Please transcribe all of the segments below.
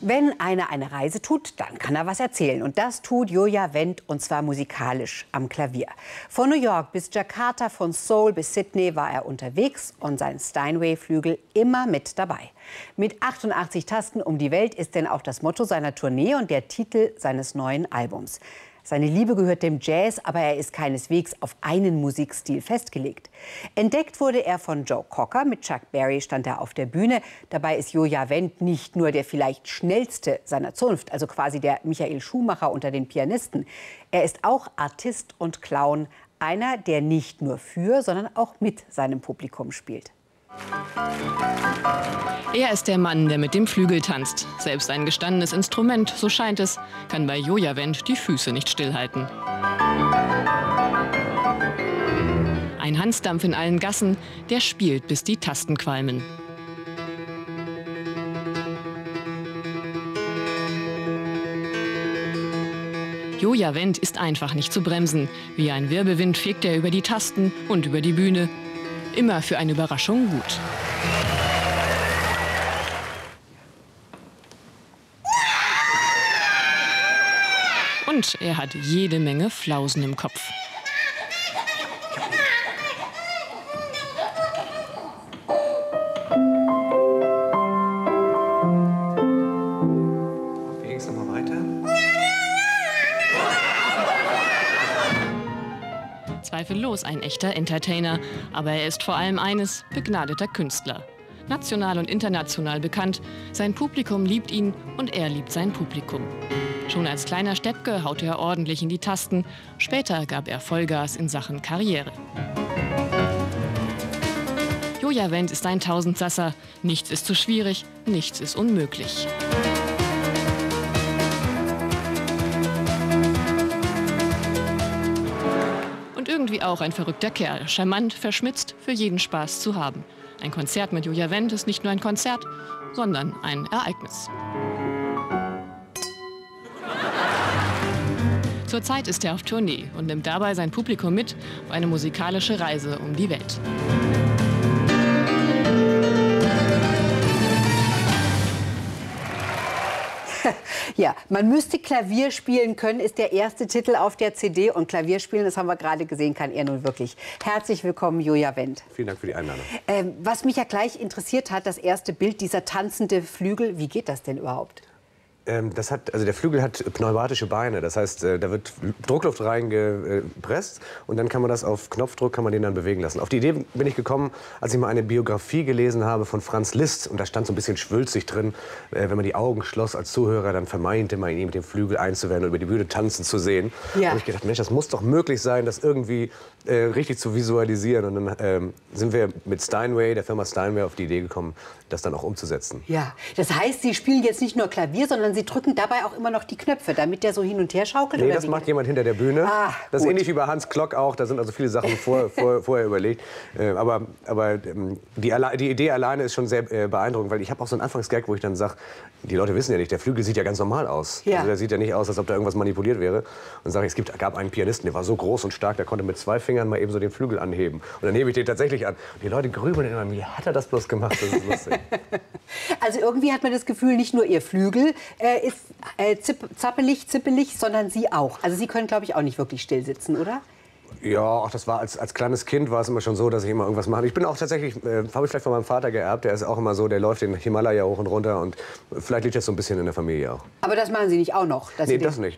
Wenn einer eine Reise tut, dann kann er was erzählen. Und das tut Joja Wendt, und zwar musikalisch am Klavier. Von New York bis Jakarta, von Seoul bis Sydney war er unterwegs und sein Steinway-Flügel immer mit dabei. Mit 88 Tasten um die Welt ist denn auch das Motto seiner Tournee und der Titel seines neuen Albums. Seine Liebe gehört dem Jazz, aber er ist keineswegs auf einen Musikstil festgelegt. Entdeckt wurde er von Joe Cocker. Mit Chuck Berry stand er auf der Bühne. Dabei ist Joja Wendt nicht nur der vielleicht schnellste seiner Zunft, also quasi der Michael Schumacher unter den Pianisten. Er ist auch Artist und Clown, einer, der nicht nur für, sondern auch mit seinem Publikum spielt. Er ist der Mann, der mit dem Flügel tanzt. Selbst ein gestandenes Instrument, so scheint es, kann bei Joja Wendt die Füße nicht stillhalten. Ein Hansdampf in allen Gassen, der spielt, bis die Tasten qualmen. Joja Wendt ist einfach nicht zu bremsen. Wie ein Wirbelwind fegt er über die Tasten und über die Bühne. Immer für eine Überraschung gut. Und er hat jede Menge Flausen im Kopf. Wie ging es nochmal weiter? Zweifellos ein echter Entertainer, aber er ist vor allem eines, begnadeter Künstler. National und international bekannt, sein Publikum liebt ihn und er liebt sein Publikum. Schon als kleiner Steppke haute er ordentlich in die Tasten, später gab er Vollgas in Sachen Karriere. Joja Wendt ist ein Tausendsasser, nichts ist zu schwierig, nichts ist unmöglich. Und irgendwie auch ein verrückter Kerl, charmant, verschmitzt, für jeden Spaß zu haben. Ein Konzert mit Joja Wendt ist nicht nur ein Konzert, sondern ein Ereignis. Zurzeit ist er auf Tournee und nimmt dabei sein Publikum mit auf eine musikalische Reise um die Welt. Ja, man müsste Klavier spielen können, ist der erste Titel auf der CD. Und Klavierspielen, das haben wir gerade gesehen, kann er nun wirklich. Herzlich willkommen, Joja Wendt. Vielen Dank für die Einladung. Was mich ja gleich interessiert hat, das erste Bild, dieser tanzende Flügel. Wie geht das denn überhaupt? Der Flügel hat pneumatische Beine, das heißt, da wird Druckluft reingepresst und dann kann man das auf Knopfdruck kann man den dann bewegen lassen. Auf die Idee bin ich gekommen, als ich mal eine Biografie gelesen habe von Franz Liszt und da stand so ein bisschen schwülzig drin, wenn man die Augen schloss als Zuhörer, dann vermeinte man ihn mit dem Flügel einzuwenden und über die Bühne tanzen zu sehen. Ja. Und ich gedacht, Mensch, das muss doch möglich sein, das irgendwie richtig zu visualisieren. Und dann sind wir mit Steinway, der Firma Steinway, auf die Idee gekommen, das dann auch umzusetzen. Ja, das heißt, Sie spielen jetzt nicht nur Klavier, sondern Sie drücken dabei auch immer noch die Knöpfe, damit der so hin und her schaukelt? Nee, oder das macht jemand hinter der Bühne. Ah, das ist ähnlich wie bei Hans Klock auch. Da sind also viele Sachen vorher überlegt. Aber die Idee alleine ist schon sehr beeindruckend, weil ich habe auch so einen Anfangsgag, wo ich dann sage, die Leute wissen ja nicht, der Flügel sieht ja ganz normal aus. Ja. Also der sieht ja nicht aus, als ob da irgendwas manipuliert wäre. Und sage ich, gab einen Pianisten, der war so groß und stark, der konnte mit 2 Fingern mal eben so den Flügel anheben. Und dann hebe ich den tatsächlich an. Und die Leute grübeln immer, wie hat er das bloß gemacht? Das ist lustig. Also irgendwie hat man das Gefühl, nicht nur Ihr Flügel ist zippelig, sondern Sie auch. Also Sie können, glaube ich, auch nicht wirklich still sitzen, oder? Ja, auch das war als kleines Kind war es immer schon so, dass ich immer irgendwas mache. Ich bin auch tatsächlich, habe ich vielleicht von meinem Vater geerbt, der ist auch immer so, der läuft den Himalaya hoch und runter und vielleicht liegt das so ein bisschen in der Familie auch. Aber das machen Sie nicht auch noch? Nee, das nicht.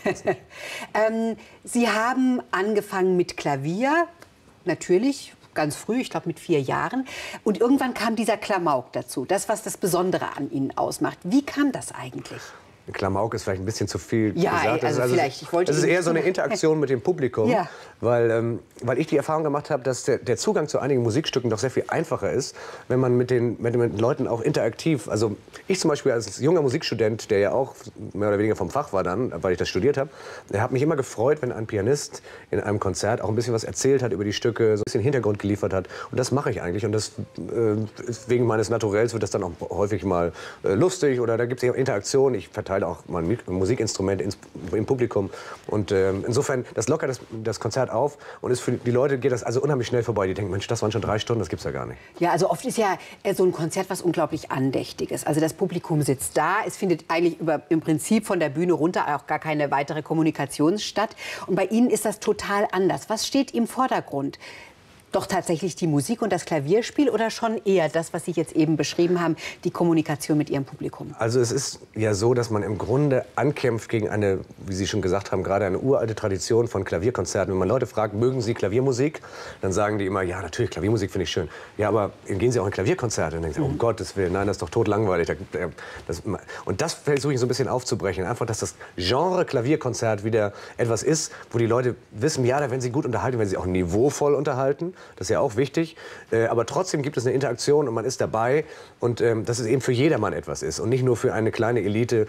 Sie haben angefangen mit Klavier, natürlich, ganz früh, ich glaube mit 4 Jahren. Und irgendwann kam dieser Klamauk dazu, das, was das Besondere an Ihnen ausmacht. Wie kam das eigentlich? Klamauk ist vielleicht ein bisschen zu viel gesagt. Also vielleicht. Das ist eher so eine Interaktion mit dem Publikum, ja. weil ich die Erfahrung gemacht habe, dass der Zugang zu einigen Musikstücken doch sehr viel einfacher ist, wenn man mit den Leuten auch interaktiv, also ich zum Beispiel als junger Musikstudent, der ja auch mehr oder weniger vom Fach war dann, weil ich das studiert habe, habe mich immer gefreut, wenn ein Pianist in einem Konzert auch ein bisschen was erzählt hat über die Stücke, so ein bisschen Hintergrund geliefert hat. Und das mache ich eigentlich. Und das wegen meines Naturells wird das dann auch häufig mal lustig oder da gibt es Interaktion. Ich verteile Teil auch mal ein Musikinstrument im Publikum. Und insofern, das lockert das Konzert auf und ist für die Leute geht das also unheimlich schnell vorbei. Die denken, Mensch, das waren schon 3 Stunden, das gibt's ja gar nicht. Ja, also oft ist ja so ein Konzert was unglaublich Andächtiges. Also das Publikum sitzt da, es findet eigentlich im Prinzip von der Bühne runter auch gar keine weitere Kommunikation statt. Und bei Ihnen ist das total anders. Was steht im Vordergrund? Doch tatsächlich die Musik und das Klavierspiel oder schon eher das, was Sie jetzt eben beschrieben haben, die Kommunikation mit Ihrem Publikum? Also es ist ja so, dass man im Grunde ankämpft gegen eine, wie Sie schon gesagt haben, gerade eine uralte Tradition von Klavierkonzerten. Wenn man Leute fragt, mögen Sie Klaviermusik, dann sagen die immer, ja natürlich, Klaviermusik finde ich schön. Ja, aber gehen Sie auch in Klavierkonzerte? Und dann denken sie, um Gottes Willen, nein, das ist doch totlangweilig. Und das versuche ich so ein bisschen aufzubrechen. Einfach, dass das Genre Klavierkonzert wieder etwas ist, wo die Leute wissen, ja, da werden sie gut unterhalten, wenn sie auch niveauvoll unterhalten. Das ist ja auch wichtig. Aber trotzdem gibt es eine Interaktion und man ist dabei. Und dass es eben für jedermann etwas ist und nicht nur für eine kleine Elite.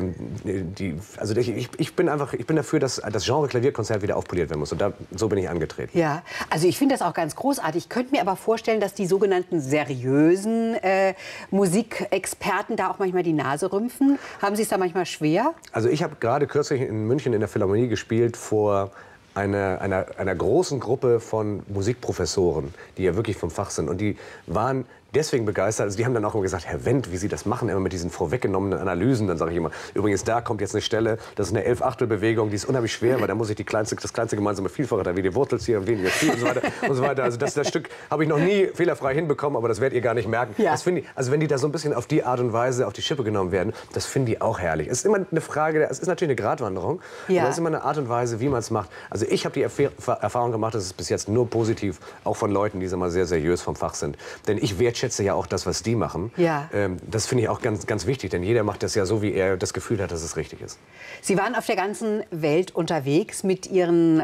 Ich bin dafür, dass das Genre Klavierkonzert wieder aufpoliert werden muss. Und so bin ich angetreten. Ja, also ich finde das auch ganz großartig. Ich könnte mir aber vorstellen, dass die sogenannten seriösen Musikexperten da auch manchmal die Nase rümpfen. Haben Sie es da manchmal schwer? Also ich habe gerade kürzlich in München in der Philharmonie gespielt vor einer großen Gruppe von Musikprofessoren, die ja wirklich vom Fach sind. Und die waren deswegen begeistert. Also die haben dann auch immer gesagt, Herr Wendt, wie Sie das machen, immer mit diesen vorweggenommenen Analysen. Dann sage ich immer, übrigens, da kommt jetzt eine Stelle, das ist eine 11-Achtel-Bewegung, die ist unheimlich schwer, weil da muss ich das kleinste gemeinsame Vielfache, da wie die Wurzelzieher und weniger viel und so weiter. Und so weiter. Also das Stück habe ich noch nie fehlerfrei hinbekommen, aber das werdet ihr gar nicht merken. Ja. Das finde ich, also wenn die da so ein bisschen auf die Art und Weise auf die Schippe genommen werden, das finde ich auch herrlich. Es ist immer eine Frage, es ist natürlich eine Gratwanderung, ja, aber es ist immer eine Art und Weise, wie man es macht. Also ich habe die Erfahrung gemacht, dass es bis jetzt nur positiv, auch von Leuten, die mal sehr seriös vom Fach sind. Denn ich wertschätze ja auch das, was die machen. Ja. Das finde ich auch ganz, ganz wichtig, denn jeder macht das ja so, wie er das Gefühl hat, dass es richtig ist. Sie waren auf der ganzen Welt unterwegs mit Ihren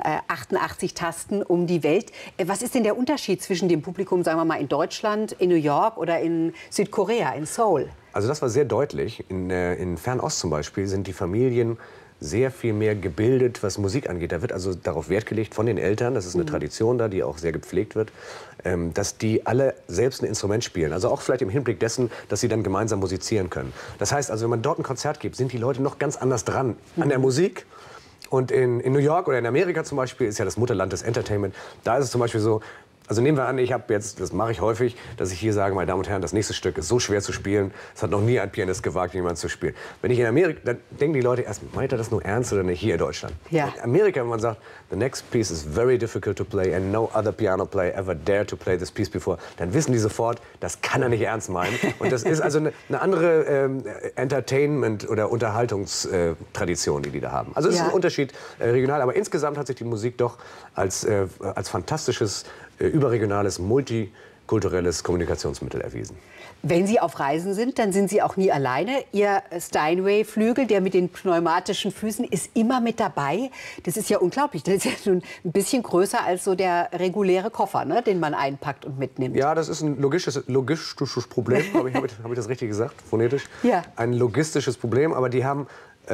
88 Tasten um die Welt. Was ist denn der Unterschied zwischen dem Publikum, sagen wir mal, in Deutschland, in New York oder in Südkorea, in Seoul? Also das war sehr deutlich. In Fernost zum Beispiel sind die Familien sehr viel mehr gebildet, was Musik angeht. Da wird also darauf Wert gelegt von den Eltern, das ist eine Tradition da, die auch sehr gepflegt wird, dass die alle selbst ein Instrument spielen. Also auch vielleicht im Hinblick dessen, dass sie dann gemeinsam musizieren können. Das heißt also, wenn man dort ein Konzert gibt, sind die Leute noch ganz anders dran an der Musik. Und in New York oder in Amerika zum Beispiel ist ja das Mutterland des Entertainment. Da ist es zum Beispiel so, also nehmen wir an, ich habe jetzt, das mache ich häufig, dass ich hier sage, meine Damen und Herren, das nächste Stück ist so schwer zu spielen, es hat noch nie ein Pianist gewagt, jemand zu spielen. Wenn ich in Amerika, dann denken die Leute erst, meint er das nur ernst oder nicht, hier in Deutschland? Ja. In Amerika, wenn man sagt, the next piece is very difficult to play and no other piano player ever dared to play this piece before, dann wissen die sofort, das kann er nicht ernst meinen. Und das ist also eine andere Entertainment- oder Unterhaltungstradition, die da haben. Also es ist ein Unterschied regional, aber insgesamt hat sich die Musik doch als fantastisches überregionales, multikulturelles Kommunikationsmittel erwiesen. Wenn Sie auf Reisen sind, dann sind Sie auch nie alleine. Ihr Steinway-Flügel, der mit den pneumatischen Füßen, ist immer mit dabei. Das ist ja unglaublich. Das ist ja schon ein bisschen größer als so der reguläre Koffer, ne, den man einpackt und mitnimmt. Ja, das ist ein logistisches Problem. Hab ich das richtig gesagt, phonetisch? Ja. Ein logistisches Problem, aber die haben...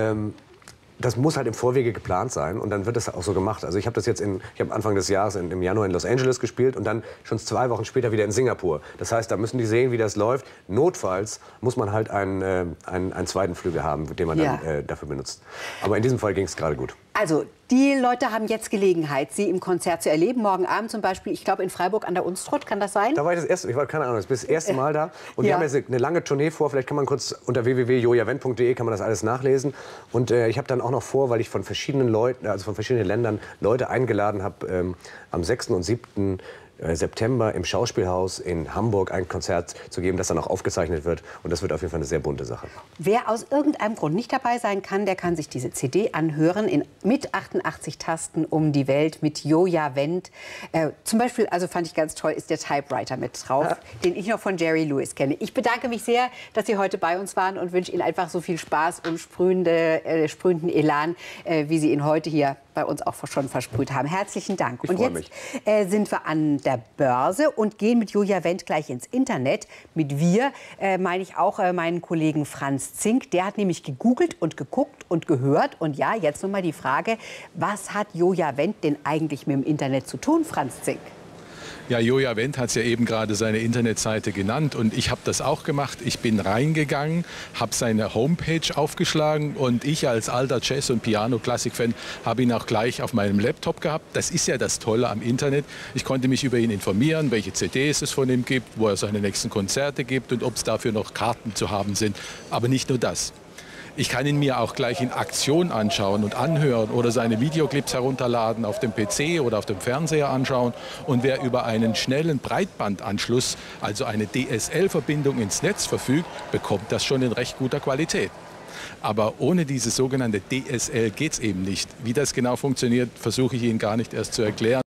das muss halt im Vorwege geplant sein und dann wird das auch so gemacht. Also ich habe das jetzt Anfang des Jahres im Januar in Los Angeles gespielt und dann schon 2 Wochen später wieder in Singapur. Das heißt, da müssen die sehen, wie das läuft. Notfalls muss man halt einen zweiten Flügel haben, den man dann dafür benutzt. Aber in diesem Fall ging es gerade gut. Also, die Leute haben jetzt Gelegenheit, Sie im Konzert zu erleben. Morgen Abend zum Beispiel, ich glaube in Freiburg an der Unstrut, kann das sein? Da war ich war keine Ahnung, das ist das erste Mal da. Und wir haben jetzt eine lange Tournee vor. Vielleicht kann man kurz unter www.jojawendt.de kann man das alles nachlesen. Und ich habe dann auch noch vor, weil ich von verschiedenen Leuten, also von verschiedenen Ländern Leute eingeladen habe, am 6. und 7. September im Schauspielhaus in Hamburg ein Konzert zu geben, das dann auch aufgezeichnet wird. Und das wird auf jeden Fall eine sehr bunte Sache. Wer aus irgendeinem Grund nicht dabei sein kann, der kann sich diese CD anhören mit 88 Tasten um die Welt mit Joja Wendt. Zum Beispiel, also fand ich ganz toll, ist der Typewriter mit drauf, den ich noch von Jerry Lewis kenne. Ich bedanke mich sehr, dass Sie heute bei uns waren und wünsche Ihnen einfach so viel Spaß und sprühenden Elan, wie Sie ihn heute hier bei uns auch schon versprüht haben. Herzlichen Dank. Ich und freue jetzt sind wir an der Börse und gehen mit Joja Wendt gleich ins Internet. Mit wir meine ich auch meinen Kollegen Franz Zink. Der hat nämlich gegoogelt und geguckt und gehört. Und ja, jetzt noch mal die Frage, was hat Joja Wendt denn eigentlich mit dem Internet zu tun, Franz Zink? Ja, Joja Wendt hat ja eben gerade seine Internetseite genannt und ich habe das auch gemacht. Ich bin reingegangen, habe seine Homepage aufgeschlagen und ich als alter Jazz- und Piano-Klassik-Fan habe ihn auch gleich auf meinem Laptop gehabt. Das ist ja das Tolle am Internet. Ich konnte mich über ihn informieren, welche CDs es von ihm gibt, wo er seine nächsten Konzerte gibt und ob es dafür noch Karten zu haben sind. Aber nicht nur das. Ich kann ihn mir auch gleich in Aktion anschauen und anhören oder seine Videoclips herunterladen, auf dem PC oder auf dem Fernseher anschauen. Und wer über einen schnellen Breitbandanschluss, also eine DSL-Verbindung ins Netz verfügt, bekommt das schon in recht guter Qualität. Aber ohne diese sogenannte DSL geht es eben nicht. Wie das genau funktioniert, versuche ich Ihnen gar nicht erst zu erklären.